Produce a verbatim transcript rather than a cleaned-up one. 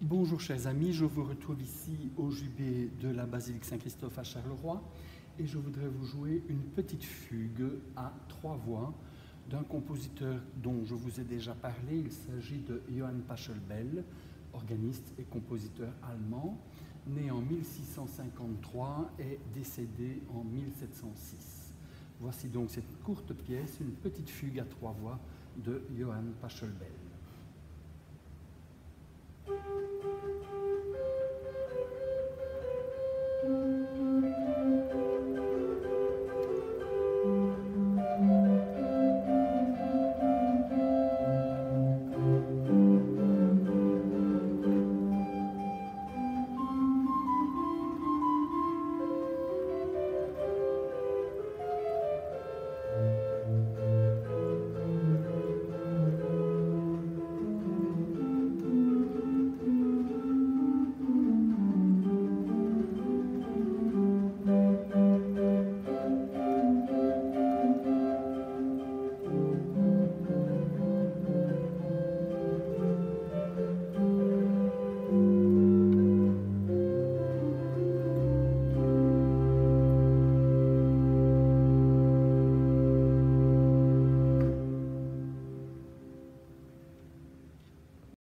Bonjour chers amis, je vous retrouve ici au jubé de la basilique Saint-Christophe à Charleroi et je voudrais vous jouer une petite fugue à trois voix d'un compositeur dont je vous ai déjà parlé. Il s'agit de Johann Pachelbel, organiste et compositeur allemand, né en mille six cent cinquante-trois et décédé en mille sept cent six. Voici donc cette courte pièce, une petite fugue à trois voix de Johann Pachelbel.